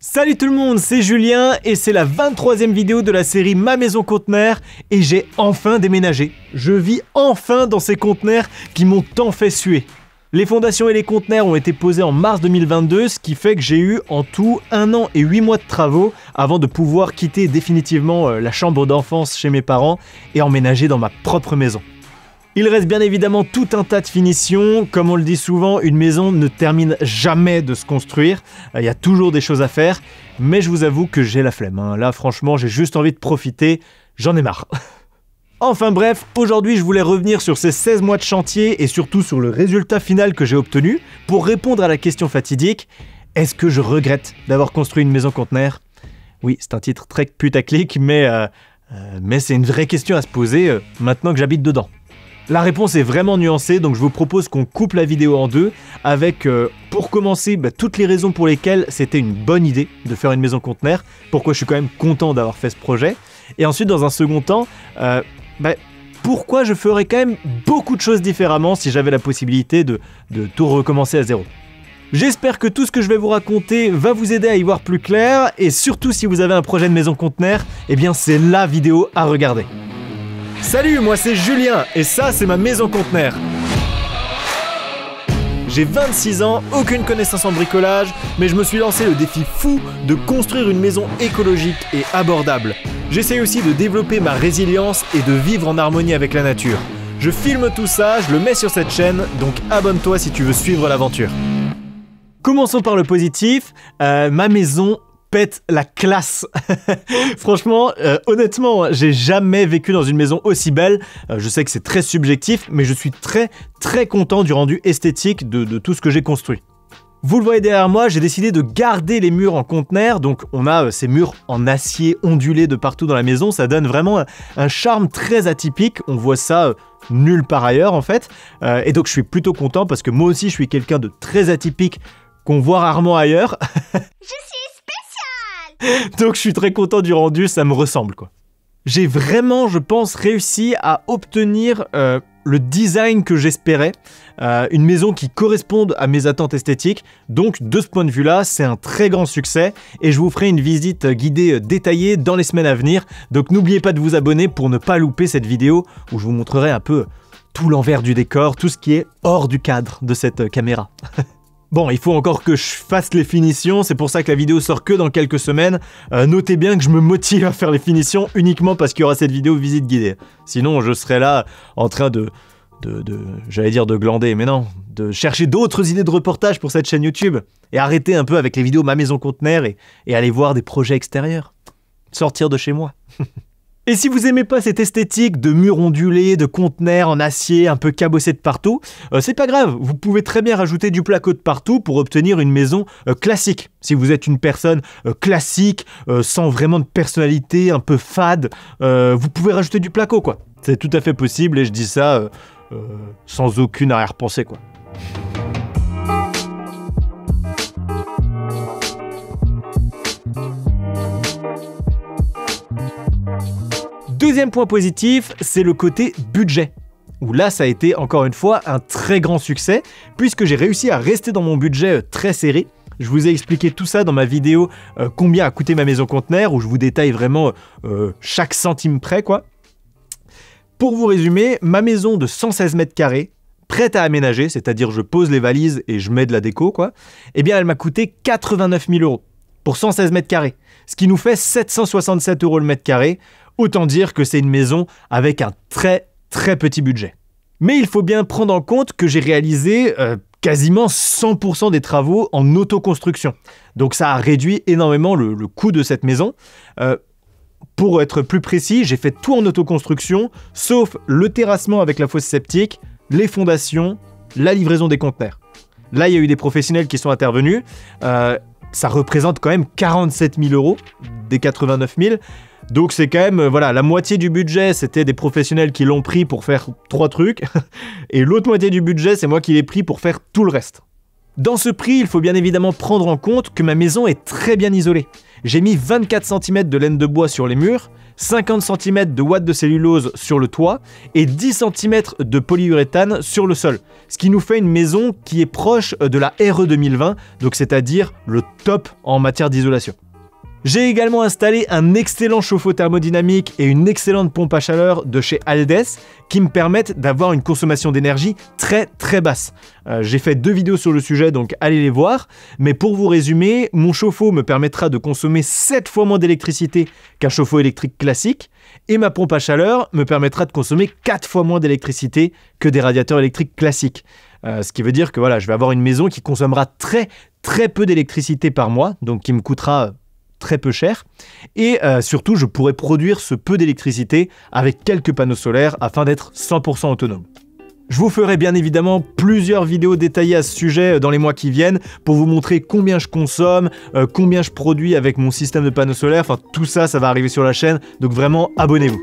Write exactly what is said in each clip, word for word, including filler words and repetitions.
Salut tout le monde, c'est Julien et c'est la vingt-troisième vidéo de la série Ma Maison Conteneur et j'ai enfin déménagé. Je vis enfin dans ces conteneurs qui m'ont tant fait suer. Les fondations et les conteneurs ont été posés en mars deux mille vingt-deux, ce qui fait que j'ai eu en tout un an et huit mois de travaux avant de pouvoir quitter définitivement la chambre d'enfance chez mes parents et emménager dans ma propre maison. Il reste bien évidemment tout un tas de finitions. Comme on le dit souvent, une maison ne termine jamais de se construire. Il y a toujours des choses à faire, mais je vous avoue que j'ai la flemme. Hein. Là, franchement, j'ai juste envie de profiter. J'en ai marre. Enfin bref, aujourd'hui, je voulais revenir sur ces seize mois de chantier et surtout sur le résultat final que j'ai obtenu pour répondre à la question fatidique. Est-ce que je regrette d'avoir construit une maison conteneur? Oui, c'est un titre très putaclic, mais, euh, euh, mais c'est une vraie question à se poser euh, maintenant que j'habite dedans. La réponse est vraiment nuancée, donc je vous propose qu'on coupe la vidéo en deux avec, euh, pour commencer, bah, toutes les raisons pour lesquelles c'était une bonne idée de faire une maison conteneur, pourquoi je suis quand même content d'avoir fait ce projet, et ensuite dans un second temps, euh, bah, pourquoi je ferais quand même beaucoup de choses différemment si j'avais la possibilité de, de tout recommencer à zéro. J'espère que tout ce que je vais vous raconter va vous aider à y voir plus clair, et surtout si vous avez un projet de maison conteneur, eh bien c'est la vidéo à regarder. Salut, moi c'est Julien, et ça c'est ma maison conteneur. J'ai vingt-six ans, aucune connaissance en bricolage, mais je me suis lancé le défi fou de construire une maison écologique et abordable. J'essaye aussi de développer ma résilience et de vivre en harmonie avec la nature. Je filme tout ça, je le mets sur cette chaîne, donc abonne-toi si tu veux suivre l'aventure. Commençons par le positif, euh, ma maison pète la classe. Franchement, euh, honnêtement, j'ai jamais vécu dans une maison aussi belle. Euh, je sais que c'est très subjectif, mais je suis très très content du rendu esthétique de, de tout ce que j'ai construit. Vous le voyez derrière moi, j'ai décidé de garder les murs en conteneur, donc on a euh, ces murs en acier ondulés de partout dans la maison, ça donne vraiment un, un charme très atypique, on voit ça euh, nulle part ailleurs en fait, euh, et donc je suis plutôt content parce que moi aussi je suis quelqu'un de très atypique qu'on voit rarement ailleurs. Je suis Donc je suis très content du rendu, ça me ressemble quoi. J'ai vraiment, je pense, réussi à obtenir euh, le design que j'espérais, euh, une maison qui corresponde à mes attentes esthétiques, donc de ce point de vue-là, c'est un très grand succès, et je vous ferai une visite guidée détaillée dans les semaines à venir, donc n'oubliez pas de vous abonner pour ne pas louper cette vidéo où je vous montrerai un peu tout l'envers du décor, tout ce qui est hors du cadre de cette caméra. Bon, il faut encore que je fasse les finitions, c'est pour ça que la vidéo sort que dans quelques semaines. Euh, notez bien que je me motive à faire les finitions uniquement parce qu'il y aura cette vidéo visite guidée. Sinon, je serais là en train de... de, de j'allais dire de glander, mais non. De chercher d'autres idées de reportage pour cette chaîne YouTube. Et arrêter un peu avec les vidéos Ma Maison Conteneur et, et aller voir des projets extérieurs. Sortir de chez moi. Et si vous aimez pas cette esthétique de murs ondulés, de conteneurs en acier un peu cabossés de partout, euh, c'est pas grave, vous pouvez très bien rajouter du placo de partout pour obtenir une maison euh, classique. Si vous êtes une personne euh, classique, euh, sans vraiment de personnalité, un peu fade, euh, vous pouvez rajouter du placo quoi. C'est tout à fait possible et je dis ça euh, euh, sans aucune arrière-pensée quoi. Deuxième point positif, c'est le côté budget. Où là, ça a été encore une fois un très grand succès, puisque j'ai réussi à rester dans mon budget très serré. Je vous ai expliqué tout ça dans ma vidéo euh, combien a coûté ma maison conteneur, où je vous détaille vraiment euh, chaque centime près, quoi. Pour vous résumer, ma maison de cent seize mètres carrés, prête à aménager, c'est-à-dire je pose les valises et je mets de la déco, quoi, eh bien elle m'a coûté quatre-vingt-neuf mille euros pour cent seize mètres carrés, ce qui nous fait sept cent soixante-sept euros le mètre carré. Autant dire que c'est une maison avec un très très petit budget. Mais il faut bien prendre en compte que j'ai réalisé euh, quasiment cent pour cent des travaux en autoconstruction. Donc ça a réduit énormément le, le coût de cette maison. Euh, pour être plus précis, j'ai fait tout en autoconstruction, sauf le terrassement avec la fosse septique, les fondations, la livraison des conteneurs. Là, il y a eu des professionnels qui sont intervenus. Euh, ça représente quand même quarante-sept mille euros des quatre-vingt-neuf mille. Donc c'est quand même, euh, voilà, la moitié du budget, c'était des professionnels qui l'ont pris pour faire trois trucs. Et l'autre moitié du budget, c'est moi qui l'ai pris pour faire tout le reste. Dans ce prix, il faut bien évidemment prendre en compte que ma maison est très bien isolée. J'ai mis vingt-quatre centimètres de laine de bois sur les murs, cinquante centimètres de ouate de cellulose sur le toit et dix centimètres de polyuréthane sur le sol. Ce qui nous fait une maison qui est proche de la R E deux mille vingt, donc c'est-à-dire le top en matière d'isolation. J'ai également installé un excellent chauffe-eau thermodynamique et une excellente pompe à chaleur de chez Aldes qui me permettent d'avoir une consommation d'énergie très très basse. Euh, j'ai fait deux vidéos sur le sujet, donc allez les voir. Mais pour vous résumer, mon chauffe-eau me permettra de consommer sept fois moins d'électricité qu'un chauffe-eau électrique classique et ma pompe à chaleur me permettra de consommer quatre fois moins d'électricité que des radiateurs électriques classiques. Euh, ce qui veut dire que voilà, je vais avoir une maison qui consommera très très peu d'électricité par mois, donc qui me coûtera très peu cher, et euh, surtout je pourrais produire ce peu d'électricité avec quelques panneaux solaires afin d'être cent pour cent autonome. Je vous ferai bien évidemment plusieurs vidéos détaillées à ce sujet dans les mois qui viennent pour vous montrer combien je consomme, euh, combien je produis avec mon système de panneaux solaires, enfin tout ça, ça va arriver sur la chaîne, donc vraiment abonnez-vous.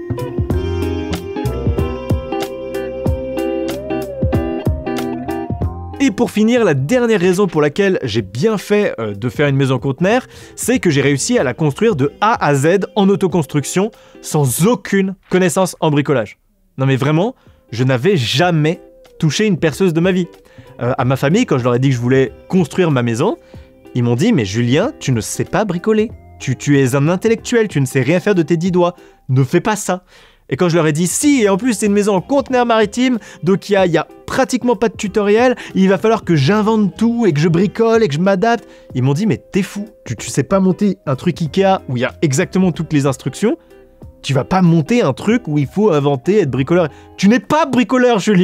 Et pour finir, la dernière raison pour laquelle j'ai bien fait euh, de faire une maison conteneur, c'est que j'ai réussi à la construire de A à Z en autoconstruction, sans aucune connaissance en bricolage. Non mais vraiment, je n'avais jamais touché une perceuse de ma vie. Euh, à ma famille, quand je leur ai dit que je voulais construire ma maison, ils m'ont dit « Mais Julien, tu ne sais pas bricoler. Tu, tu es un intellectuel, tu ne sais rien faire de tes dix doigts. Ne fais pas ça. » Et quand je leur ai dit « Si, et en plus c'est une maison en conteneur maritime, donc il y a, y a pratiquement pas de tutoriel, il va falloir que j'invente tout et que je bricole et que je m'adapte. » Ils m'ont dit « Mais t'es fou, tu, tu sais pas monter un truc Ikea où il y a exactement toutes les instructions. Tu vas pas monter un truc où il faut inventer, être bricoleur. Tu n'es pas bricoleur, Julien !»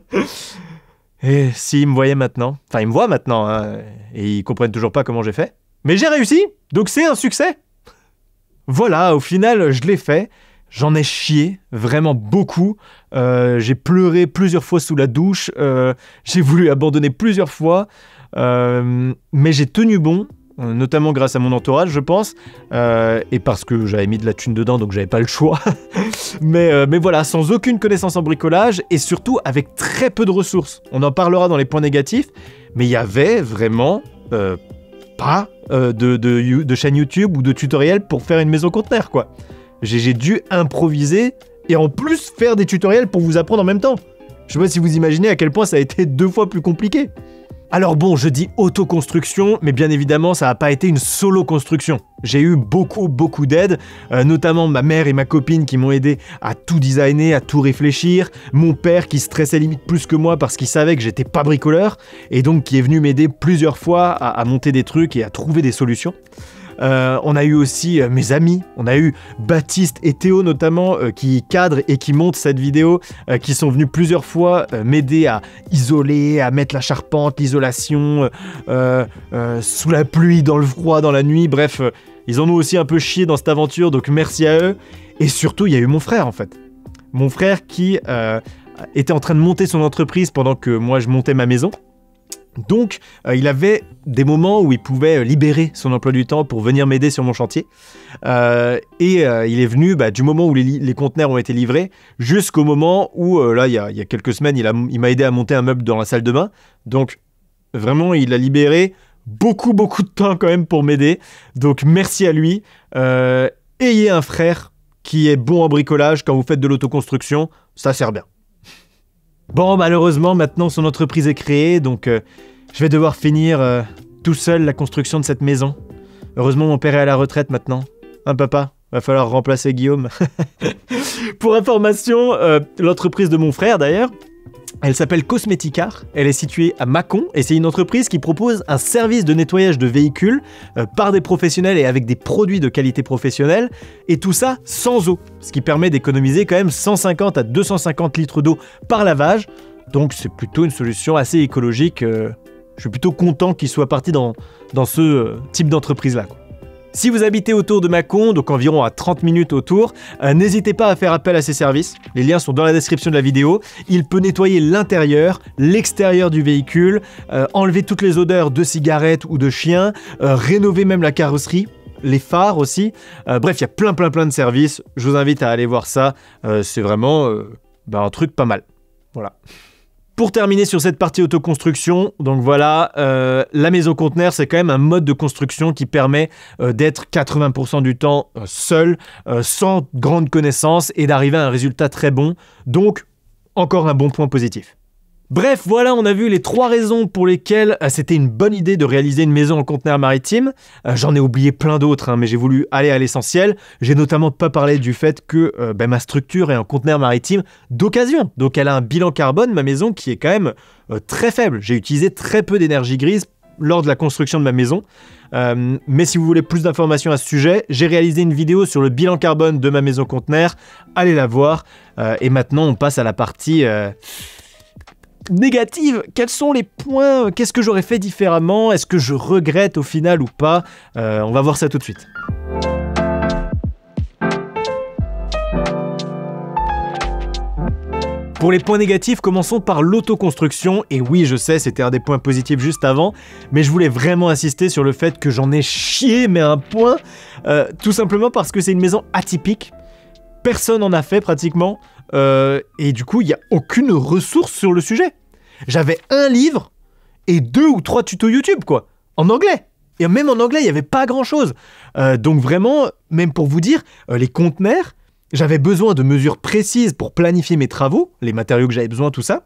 Et s'ils me voyaient maintenant, enfin ils me voient maintenant, hein, et ils comprennent toujours pas comment j'ai fait. Mais j'ai réussi, donc c'est un succès. Voilà, au final, je l'ai fait. J'en ai chié, vraiment beaucoup. Euh, j'ai pleuré plusieurs fois sous la douche. Euh, j'ai voulu abandonner plusieurs fois. Euh, mais j'ai tenu bon, notamment grâce à mon entourage, je pense. Euh, et parce que j'avais mis de la thune dedans, donc j'avais pas le choix. mais, euh, mais voilà, sans aucune connaissance en bricolage et surtout avec très peu de ressources. On en parlera dans les points négatifs. Mais il y avait vraiment euh, pas euh, de, de, de chaîne YouTube ou de tutoriel pour faire une maison conteneur, quoi. J'ai dû improviser et en plus faire des tutoriels pour vous apprendre en même temps. Je sais pas si vous imaginez à quel point ça a été deux fois plus compliqué. Alors bon, je dis autoconstruction, mais bien évidemment, ça n'a pas été une solo construction. J'ai eu beaucoup, beaucoup d'aide, euh, notamment ma mère et ma copine qui m'ont aidé à tout designer, à tout réfléchir, mon père qui stressait limite plus que moi parce qu'il savait que j'étais pas bricoleur, et donc qui est venu m'aider plusieurs fois à, à monter des trucs et à trouver des solutions. Euh, on a eu aussi euh, mes amis, on a eu Baptiste et Théo notamment euh, qui cadrent et qui montent cette vidéo, euh, qui sont venus plusieurs fois euh, m'aider à isoler, à mettre la charpente, l'isolation, euh, euh, sous la pluie, dans le froid, dans la nuit, bref, euh, ils en ont aussi un peu chié dans cette aventure, donc merci à eux. Et surtout, il y a eu mon frère en fait. Mon frère qui euh, était en train de monter son entreprise pendant que moi je montais ma maison. Donc, euh, il avait des moments où il pouvait libérer son emploi du temps pour venir m'aider sur mon chantier. Euh, et euh, il est venu bah, du moment où les, les conteneurs ont été livrés jusqu'au moment où, euh, là, il y, a, il y a quelques semaines, il, a, il m'a aidé à monter un meuble dans la salle de bain. Donc, vraiment, il a libéré beaucoup, beaucoup de temps quand même pour m'aider. Donc, merci à lui. Euh, ayez un frère qui est bon en bricolage quand vous faites de l'autoconstruction, ça sert bien. Bon, malheureusement, maintenant son entreprise est créée, donc euh, je vais devoir finir euh, tout seul la construction de cette maison. Heureusement, mon père est à la retraite maintenant. Hein, papa ? Va falloir remplacer Guillaume. Pour information, euh, l'entreprise de mon frère, d'ailleurs, elle s'appelle Cosmeticar. Elle est située à Mâcon et c'est une entreprise qui propose un service de nettoyage de véhicules euh, par des professionnels et avec des produits de qualité professionnelle. Et tout ça sans eau, ce qui permet d'économiser quand même cent cinquante à deux cent cinquante litres d'eau par lavage. Donc c'est plutôt une solution assez écologique. Euh, je suis plutôt content qu'il soit parti dans, dans ce euh, type d'entreprise-là, quoi. Si vous habitez autour de Mâcon, donc environ à trente minutes autour, euh, n'hésitez pas à faire appel à ses services. Les liens sont dans la description de la vidéo. Il peut nettoyer l'intérieur, l'extérieur du véhicule, euh, enlever toutes les odeurs de cigarettes ou de chiens, euh, rénover même la carrosserie, les phares aussi. Euh, bref, il y a plein plein plein de services. Je vous invite à aller voir ça. Euh, c'est vraiment euh, bah, un truc pas mal. Voilà. Pour terminer sur cette partie autoconstruction, donc voilà, euh, la maison conteneur, c'est quand même un mode de construction qui permet euh, d'être quatre-vingts pour cent du temps euh, seul, euh, sans grande connaissance et d'arriver à un résultat très bon. Donc, encore un bon point positif. Bref, voilà, on a vu les trois raisons pour lesquelles euh, c'était une bonne idée de réaliser une maison en conteneur maritime. Euh, J'en ai oublié plein d'autres, hein, mais j'ai voulu aller à l'essentiel. J'ai notamment pas parlé du fait que euh, ben, ma structure est un conteneur maritime d'occasion. Donc elle a un bilan carbone, ma maison, qui est quand même euh, très faible. J'ai utilisé très peu d'énergie grise lors de la construction de ma maison. Euh, mais si vous voulez plus d'informations à ce sujet, j'ai réalisé une vidéo sur le bilan carbone de ma maison conteneur. Allez la voir. Euh, et maintenant, on passe à la partie... Euh négative. Quels sont les points? Qu'est-ce que j'aurais fait différemment? Est-ce que je regrette au final ou pas? euh, On va voir ça tout de suite. Pour les points négatifs, commençons par l'autoconstruction. Et oui, je sais, c'était un des points positifs juste avant, mais je voulais vraiment insister sur le fait que j'en ai chié, mais un point, euh, tout simplement parce que c'est une maison atypique. Personne n'en a fait pratiquement. Euh, et du coup, il n'y a aucune ressource sur le sujet. J'avais un livre et deux ou trois tutos YouTube, quoi, en anglais. Et même en anglais, il n'y avait pas grand-chose. Euh, donc vraiment, même pour vous dire, euh, les conteneurs, j'avais besoin de mesures précises pour planifier mes travaux, les matériaux que j'avais besoin, tout ça.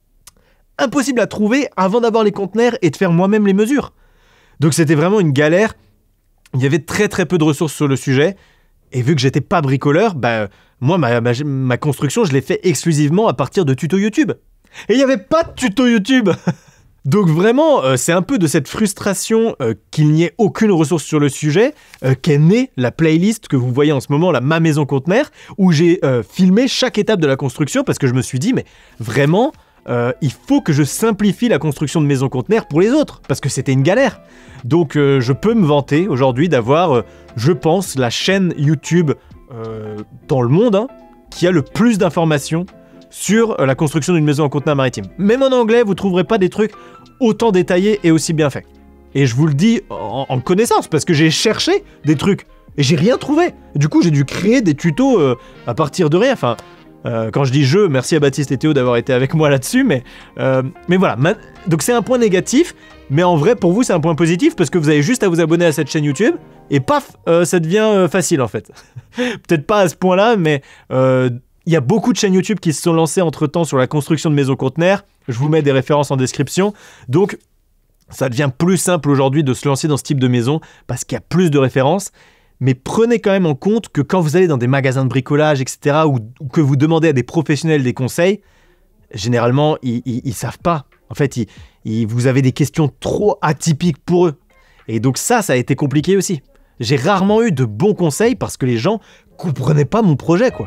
Impossible à trouver avant d'avoir les conteneurs et de faire moi-même les mesures. Donc c'était vraiment une galère. Il y avait très très peu de ressources sur le sujet. Et vu que j'étais pas bricoleur, bah, moi, ma, ma, ma construction, je l'ai fait exclusivement à partir de tutos YouTube. Et il n'y avait pas de tutos YouTube. Donc vraiment, euh, c'est un peu de cette frustration euh, qu'il n'y ait aucune ressource sur le sujet euh, qu'est née la playlist que vous voyez en ce moment, la Ma Maison Conteneur, où j'ai euh, filmé chaque étape de la construction parce que je me suis dit, mais vraiment, euh, il faut que je simplifie la construction de maison conteneur pour les autres, parce que c'était une galère. Donc euh, je peux me vanter aujourd'hui d'avoir, euh, je pense, la chaîne YouTube euh, dans le monde hein, qui a le plus d'informations sur euh, la construction d'une maison en conteneur maritime. Même en anglais, vous ne trouverez pas des trucs autant détaillés et aussi bien faits. Et je vous le dis en, en connaissance, parce que j'ai cherché des trucs et j'ai rien trouvé. Du coup, j'ai dû créer des tutos euh, à partir de rien. Enfin, Euh, quand je dis je, merci à Baptiste et Théo d'avoir été avec moi là-dessus, mais, euh, mais voilà. Ma... Donc c'est un point négatif, mais en vrai, pour vous, c'est un point positif, parce que vous avez juste à vous abonner à cette chaîne YouTube, et paf, euh, ça devient euh, facile en fait. Peut-être pas à ce point-là, mais il euh, y a beaucoup de chaînes YouTube qui se sont lancées entre-temps sur la construction de maisons conteneurs. Je vous mets des références en description. Donc, ça devient plus simple aujourd'hui de se lancer dans ce type de maison, parce qu'il y a plus de références. Mais prenez quand même en compte que quand vous allez dans des magasins de bricolage, et cetera, ou, ou que vous demandez à des professionnels des conseils, généralement, ils, ils, ils savent pas. En fait, ils, ils, vous avez des questions trop atypiques pour eux. Et donc ça, ça a été compliqué aussi. J'ai rarement eu de bons conseils parce que les gens comprenaient pas mon projet, quoi.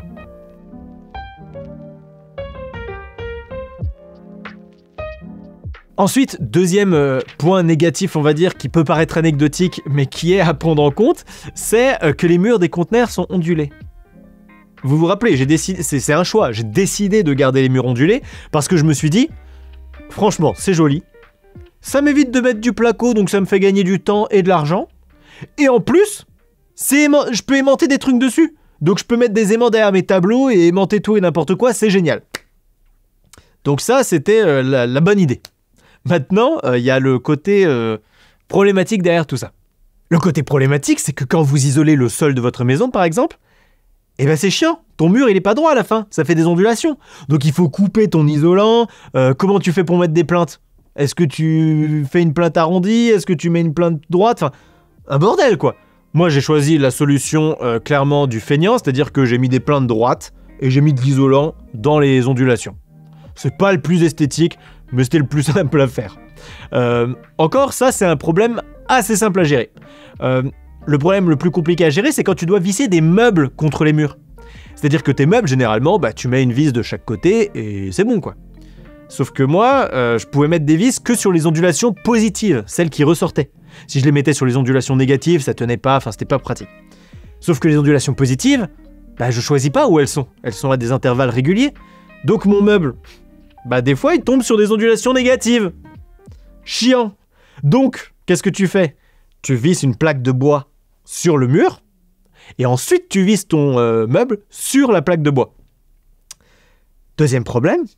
Ensuite, deuxième euh, point négatif, on va dire, qui peut paraître anecdotique, mais qui est à prendre en compte, c'est euh, que les murs des conteneurs sont ondulés. Vous vous rappelez, j'ai décidé, c'est, c'est un choix, j'ai décidé de garder les murs ondulés, parce que je me suis dit, franchement, c'est joli, ça m'évite de mettre du placo, donc ça me fait gagner du temps et de l'argent, et en plus, c'est aimant- je peux aimanter des trucs dessus, donc je peux mettre des aimants derrière mes tableaux et aimanter tout et n'importe quoi, c'est génial. Donc ça, c'était euh, la, la bonne idée. Maintenant, il euh, y a le côté euh, problématique derrière tout ça. Le côté problématique, c'est que quand vous isolez le sol de votre maison, par exemple, eh ben c'est chiant. Ton mur, il est pas droit à la fin. Ça fait des ondulations. Donc il faut couper ton isolant. Euh, comment tu fais pour mettre des plaintes? Est-ce que tu fais une plainte arrondie? Est-ce que tu mets une plainte droite? Enfin, un bordel, quoi. Moi, j'ai choisi la solution euh, clairement du feignant, c'est-à-dire que j'ai mis des plaintes droites et j'ai mis de l'isolant dans les ondulations. C'est pas le plus esthétique, mais c'était le plus simple à faire. Euh, encore, ça, c'est un problème assez simple à gérer. Euh, le problème le plus compliqué à gérer, c'est quand tu dois visser des meubles contre les murs. C'est-à-dire que tes meubles, généralement, bah, tu mets une vis de chaque côté et c'est bon, quoi. Sauf que moi, euh, je pouvais mettre des vis que sur les ondulations positives, celles qui ressortaient. Si je les mettais sur les ondulations négatives, ça tenait pas, enfin, c'était pas pratique. Sauf que les ondulations positives, bah, je choisis pas où elles sont. Elles sont à des intervalles réguliers. Donc mon meuble, bah des fois il tombe sur des ondulations négatives. Chiant. Donc, qu'est-ce que tu fais? Tu visses une plaque de bois sur le mur, et ensuite tu visses ton euh, meuble sur la plaque de bois. Deuxième problème,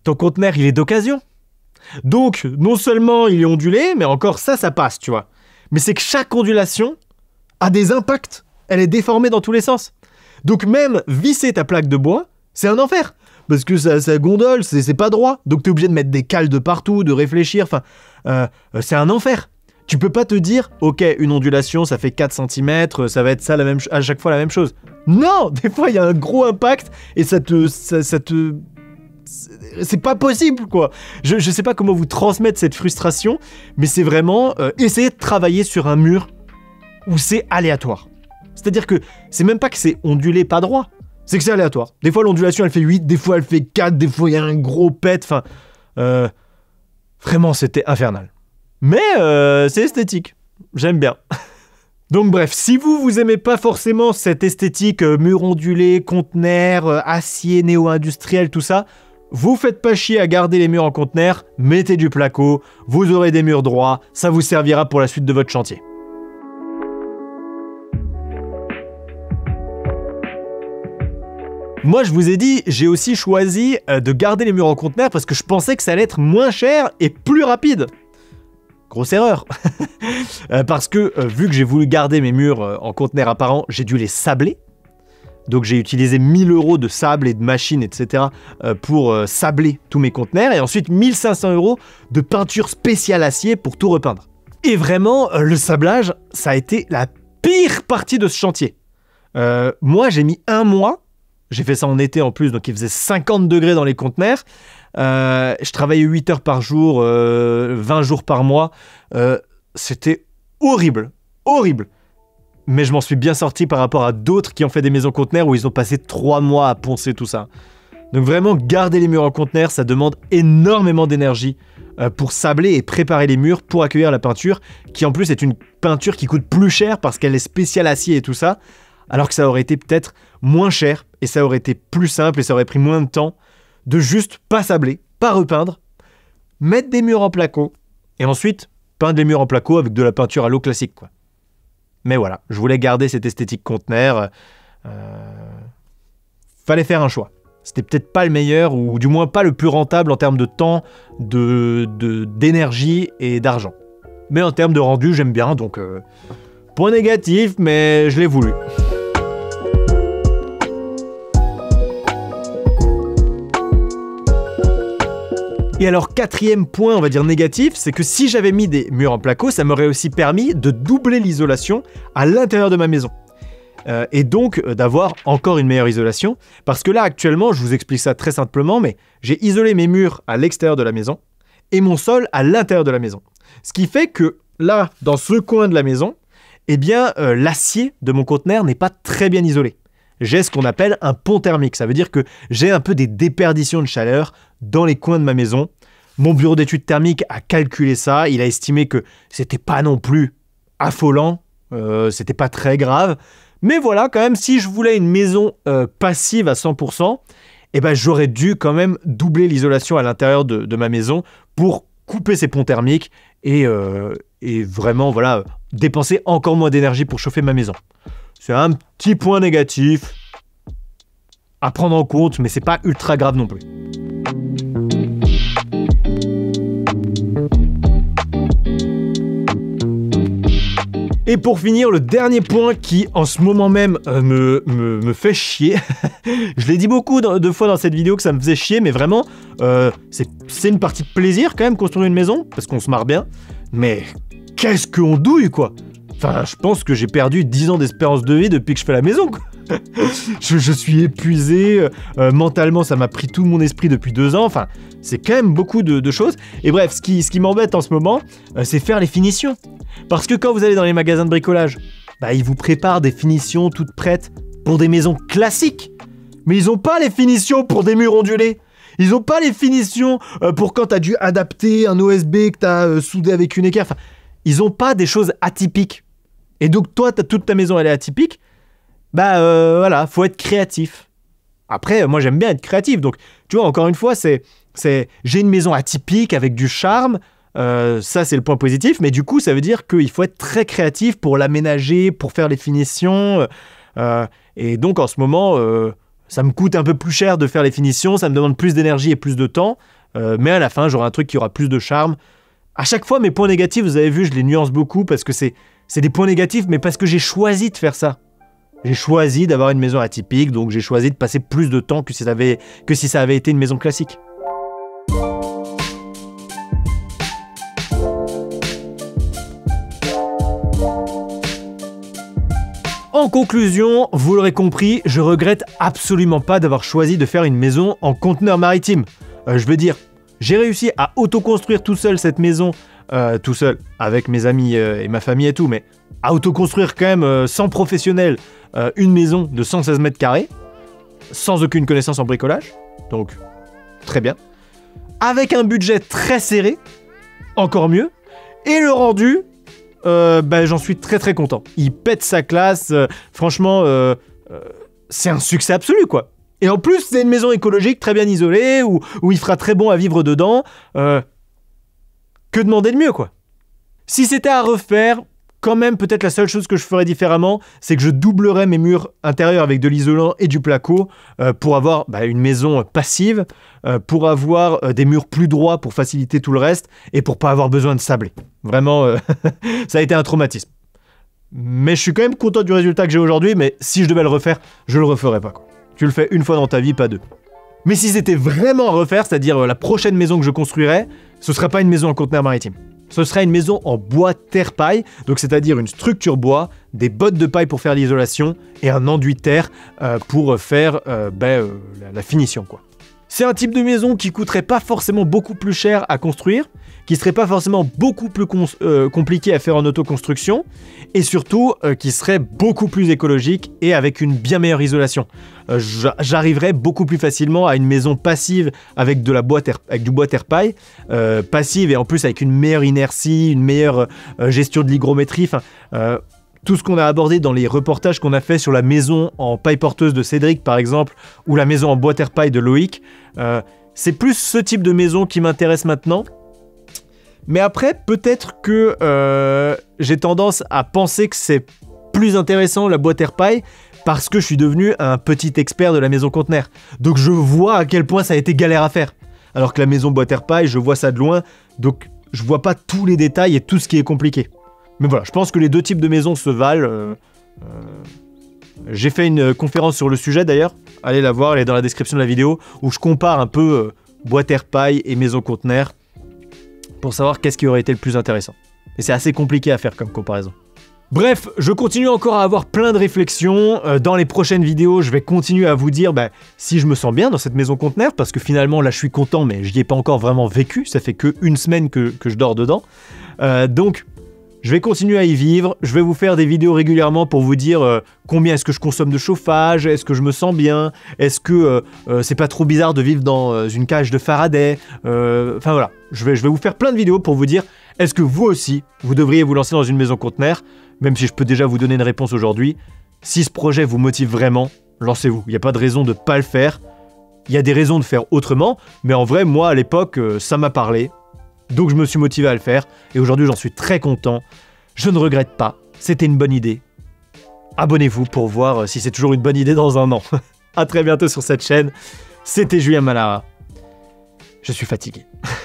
ton conteneur, il est d'occasion. Donc, non seulement il est ondulé, mais encore ça, ça passe, tu vois. Mais c'est que chaque ondulation a des impacts. Elle est déformée dans tous les sens. Donc même visser ta plaque de bois, c'est un enfer. Parce que ça, ça gondole, c'est, c'est pas droit. Donc t'es obligé de mettre des cales de partout, de réfléchir. Enfin, euh, c'est un enfer. Tu peux pas te dire, ok, une ondulation, ça fait quatre centimètres, ça va être ça la même, à chaque fois la même chose. Non, des fois il y a un gros impact et ça te, ça, ça te, c'est pas possible quoi. Je, je sais pas comment vous transmettre cette frustration, mais c'est vraiment euh, essayer de travailler sur un mur où c'est aléatoire. C'est-à-dire que c'est même pas que c'est ondulé pas droit, c'est que c'est aléatoire. Des fois l'ondulation elle fait huit, des fois elle fait quatre, des fois il y a un gros pet, enfin... Euh, vraiment c'était infernal. Mais euh, c'est esthétique, j'aime bien. Donc bref, si vous, vous aimez pas forcément cette esthétique euh, mur ondulé, conteneur, euh, acier, néo-industriel, tout ça, vous faites pas chier à garder les murs en conteneur, mettez du placo, vous aurez des murs droits, ça vous servira pour la suite de votre chantier. Moi, je vous ai dit, j'ai aussi choisi euh, de garder les murs en conteneur parce que je pensais que ça allait être moins cher et plus rapide. Grosse erreur. euh, parce que, euh, vu que j'ai voulu garder mes murs euh, en conteneur apparent, j'ai dû les sabler. Donc j'ai utilisé mille euros de sable et de machines, et cetera euh, pour euh, sabler tous mes conteneurs. Et ensuite mille cinq cents euros de peinture spéciale acier pour tout repeindre. Et vraiment, euh, le sablage, ça a été la pire partie de ce chantier. Euh, moi, j'ai mis un mois. J'ai fait ça en été en plus, donc il faisait cinquante degrés dans les conteneurs. Euh, je travaillais huit heures par jour, euh, vingt jours par mois. Euh, c'était horrible, horrible. Mais je m'en suis bien sorti par rapport à d'autres qui ont fait des maisons conteneurs où ils ont passé trois mois à poncer tout ça. Donc vraiment, garder les murs en conteneur, ça demande énormément d'énergie euh, pour sabler et préparer les murs pour accueillir la peinture, qui en plus est une peinture qui coûte plus cher parce qu'elle est spéciale acier et tout ça, alors que ça aurait été peut-être moins cher et ça aurait été plus simple et ça aurait pris moins de temps de juste pas sabler, pas repeindre, mettre des murs en placo et ensuite peindre les murs en placo avec de la peinture à l'eau classique, quoi. Mais voilà, je voulais garder cette esthétique conteneur. Euh... Fallait faire un choix. C'était peut-être pas le meilleur, ou du moins pas le plus rentable en termes de temps, de, de, d'énergie et d'argent. Mais en termes de rendu, j'aime bien, donc... Euh... Point négatif, mais je l'ai voulu. Et alors, quatrième point, on va dire négatif, c'est que si j'avais mis des murs en placo, ça m'aurait aussi permis de doubler l'isolation à l'intérieur de ma maison. Euh, et donc, euh, d'avoir encore une meilleure isolation. Parce que là, actuellement, je vous explique ça très simplement, mais j'ai isolé mes murs à l'extérieur de la maison et mon sol à l'intérieur de la maison. Ce qui fait que là, dans ce coin de la maison, eh bien, euh, l'acier de mon conteneur n'est pas très bien isolé. J'ai ce qu'on appelle un pont thermique. Ça veut dire que j'ai un peu des déperditions de chaleur dans les coins de ma maison. Mon bureau d'études thermiques a calculé ça. Il a estimé que c'était pas non plus affolant. Euh, c'était pas très grave. Mais voilà, quand même, si je voulais une maison euh, passive à cent pour cent, eh ben, j'aurais dû quand même doubler l'isolation à l'intérieur de, de ma maison pour couper ces ponts thermiques et, euh, et vraiment, voilà, dépenser encore moins d'énergie pour chauffer ma maison. C'est un petit point négatif à prendre en compte, mais c'est pas ultra grave non plus. Et pour finir, le dernier point qui, en ce moment même, euh, me, me, me fait chier. Je l'ai dit beaucoup de, de fois dans cette vidéo que ça me faisait chier, mais vraiment, euh, c'est, c'est une partie de plaisir quand même, construire une maison, parce qu'on se marre bien. Mais qu'est-ce qu'on douille, quoi! Enfin, je pense que j'ai perdu dix ans d'espérance de vie depuis que je fais la maison, quoi. je, je suis épuisé, euh, mentalement ça m'a pris tout mon esprit depuis deux ans, enfin, c'est quand même beaucoup de, de choses. Et bref, ce qui, ce qui m'embête en ce moment, euh, c'est faire les finitions. Parce que quand vous allez dans les magasins de bricolage, bah, ils vous préparent des finitions toutes prêtes pour des maisons classiques. Mais ils n'ont pas les finitions pour des murs ondulés. Ils n'ont pas les finitions euh, pour quand tu as dû adapter un O S B que tu as euh, soudé avec une équerre. Enfin, ils n'ont pas des choses atypiques. Et donc toi, t'as, toute ta maison elle est atypique. Bah euh, voilà, faut être créatif. Après, moi j'aime bien être créatif. Donc tu vois, encore une fois, c'est, c'est j'ai une maison atypique avec du charme. Euh, ça c'est le point positif. Mais du coup, ça veut dire qu'il faut être très créatif pour l'aménager, pour faire les finitions. Euh, et donc en ce moment, euh, ça me coûte un peu plus cher de faire les finitions. Ça me demande plus d'énergie et plus de temps. euh, mais à la fin, j'aurai un truc qui aura plus de charme. À chaque fois, mes points négatifs, vous avez vu, je les nuance beaucoup parce que c'est c'est des points négatifs, mais parce que j'ai choisi de faire ça. J'ai choisi d'avoir une maison atypique, donc j'ai choisi de passer plus de temps que si ça avait, que si ça avait été une maison classique. En conclusion, vous l'aurez compris, je regrette absolument pas d'avoir choisi de faire une maison en conteneur maritime. Euh, je veux dire, j'ai réussi à autoconstruire tout seul cette maison, euh, tout seul, avec mes amis euh, et ma famille et tout, mais à autoconstruire quand même euh, sans professionnel euh, une maison de cent seize mètres carrés, sans aucune connaissance en bricolage, donc très bien, avec un budget très serré, encore mieux, et le rendu, euh, bah, j'en suis très très content. Il pète sa classe, euh, franchement, euh, euh, c'est un succès absolu quoi. Et en plus, c'est une maison écologique très bien isolée, où, où il fera très bon à vivre dedans. Euh, que demander de mieux, quoi. Si c'était à refaire, quand même, peut-être la seule chose que je ferais différemment, c'est que je doublerais mes murs intérieurs avec de l'isolant et du placo euh, pour avoir bah, une maison passive, euh, pour avoir euh, des murs plus droits pour faciliter tout le reste, et pour pas avoir besoin de sabler. Vraiment, euh, ça a été un traumatisme. Mais je suis quand même content du résultat que j'ai aujourd'hui, mais si je devais le refaire, je le referais pas, quoi. Tu le fais une fois dans ta vie, pas deux. Mais si c'était vraiment à refaire, c'est-à-dire la prochaine maison que je construirais, ce serait pas une maison en conteneur maritime. Ce serait une maison en bois terre-paille, donc c'est-à-dire une structure bois, des bottes de paille pour faire l'isolation et un enduit de terre euh, pour faire euh, ben, euh, la, la finition, quoi. C'est un type de maison qui coûterait pas forcément beaucoup plus cher à construire, qui serait pas forcément beaucoup plus euh, compliqué à faire en autoconstruction, et surtout euh, qui serait beaucoup plus écologique et avec une bien meilleure isolation. Euh, J'arriverais beaucoup plus facilement à une maison passive avec, de la bois terre, avec du bois terre-paille, euh, passive et en plus avec une meilleure inertie, une meilleure euh, gestion de l'hygrométrie, enfin... Euh, tout ce qu'on a abordé dans les reportages qu'on a fait sur la maison en paille porteuse de Cédric, par exemple, ou la maison en bois terre-paille de Loïc, euh, c'est plus ce type de maison qui m'intéresse maintenant. Mais après, peut-être que euh, j'ai tendance à penser que c'est plus intéressant la bois terre-paille parce que je suis devenu un petit expert de la maison conteneur. Donc je vois à quel point ça a été galère à faire. Alors que la maison bois terre-paille, je vois ça de loin, donc je vois pas tous les détails et tout ce qui est compliqué. Mais voilà, je pense que les deux types de maisons se valent. Euh, euh, j'ai fait une conférence sur le sujet d'ailleurs, allez la voir, elle est dans la description de la vidéo, où je compare un peu euh, bois terre-paille et maison conteneur pour savoir qu'est-ce qui aurait été le plus intéressant. Et c'est assez compliqué à faire comme comparaison. Bref, je continue encore à avoir plein de réflexions. Euh, dans les prochaines vidéos, je vais continuer à vous dire bah, si je me sens bien dans cette maison conteneur, parce que finalement là je suis content, mais je n'y ai pas encore vraiment vécu, ça fait qu'une semaine que, que je dors dedans. Euh, donc... Je vais continuer à y vivre, je vais vous faire des vidéos régulièrement pour vous dire euh, combien est-ce que je consomme de chauffage, est-ce que je me sens bien, est-ce que euh, euh, c'est pas trop bizarre de vivre dans euh, une cage de Faraday, euh, enfin voilà, je vais, je vais vous faire plein de vidéos pour vous dire est-ce que vous aussi, vous devriez vous lancer dans une maison conteneur, même si je peux déjà vous donner une réponse aujourd'hui. Si ce projet vous motive vraiment, lancez-vous, il n'y a pas de raison de ne pas le faire, il y a des raisons de faire autrement, mais en vrai, moi à l'époque, euh, ça m'a parlé. Donc je me suis motivé à le faire, et aujourd'hui j'en suis très content. Je ne regrette pas, c'était une bonne idée. Abonnez-vous pour voir si c'est toujours une bonne idée dans un an. A très bientôt sur cette chaîne, c'était Julien Malara. Je suis fatigué.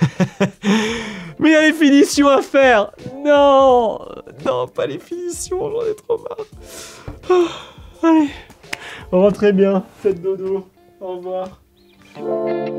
Mais il y a les finitions à faire. Non, non, pas les finitions, j'en ai trop marre. Oh, allez, rentrez bien, faites dodo, au revoir.